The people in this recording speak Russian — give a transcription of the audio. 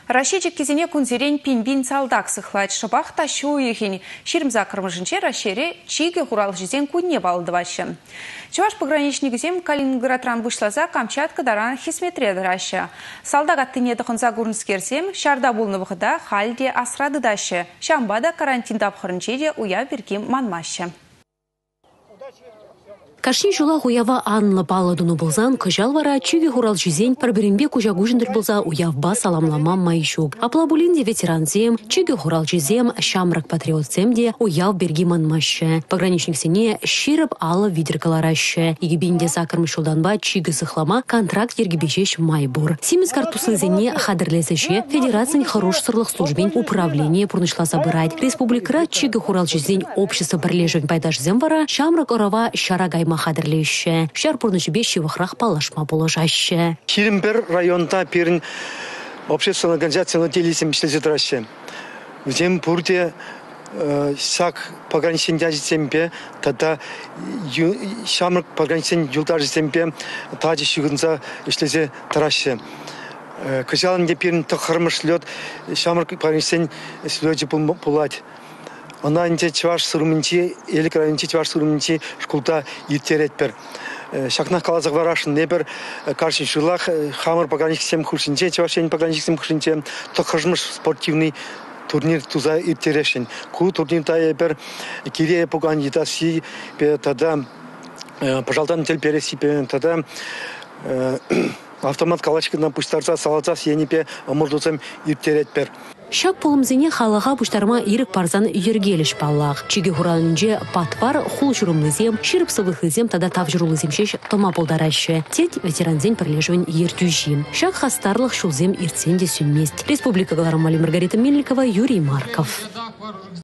Рашечек кезене күнзерен пинбин салдақ сықлайт шыбақ ташу ехен. Шерімза қырмышынче рашере чиге құрал жезен күнне балды башы. Чуваш пограничнигізем Калининградран вышлаза Камчатка даран хисметреді рашы. Салдақ аттынеді қынза көрінскерсем, шарда болны бұғыда халде асрады дашы. Шамбада карантинда бұқырынчеде уя беркем манмашы. Кашни жула уява анлы баладуну болзан, кыжал вара чиге хурал жизень, парбірінбе кужагужындыр болза уявба саламлама майшук. Аплабулинде ветеранзем, чиге хурал жизем, шамрак патриотземде уяв берги манмашы. Пограничник сене ширып алы видеркаларашы. Егебенде закармы шулданба чиге сыхлама контракт ергебежеш майбур. Симіз картусы зене хадырлезеше федерациян хорош сырлық службен управление пурнышла забырать. Республикара чиге хурал жизень общество бірлежен пайдашзем вара, шамрак орава шарагай махадырлеще. Шар пурныши беши вахрах палашма положаще. Ширимбер районда перін общественная организация делисем шлезедраще. Взем пурте сак пограничен дяжитемпе, тогда шамрак пограничен юлдажитемпе, таджи шугунза шлезе тараще. Кыжалынде перін тахармыш лед, шамрак пограничен слёджи пулать. Она инте чваш суруминчи, электрайнчи чваш суруминчи шкулта иртеретпер. Шакнах калазак варашын небер каршин шулах хамыр пограничсем хушинче, чвашен пограничсем хушинче, тохажмыш спортивный турнир туза иртерешин. Ку турнир та ебер кире погандита си тогда пожалдан телпереси тогда автомат калачкына пуштарса салатса сенипе мурдусем иртеретпер. Шак полымзене халаға бұштарма ирік парзан ергеліш паллақ. Чиге хуралынже патвар хул жүрімлізем, ширіп сывықлызем тада тав жүрілізем шеш тома болдарашы. Тет ветеранзен бірлежуін ертюжим. Шак хастарлық шулзем иртсенде сүнмест. Республика Галарамали Маргарита Мельникова, Юрий Марков.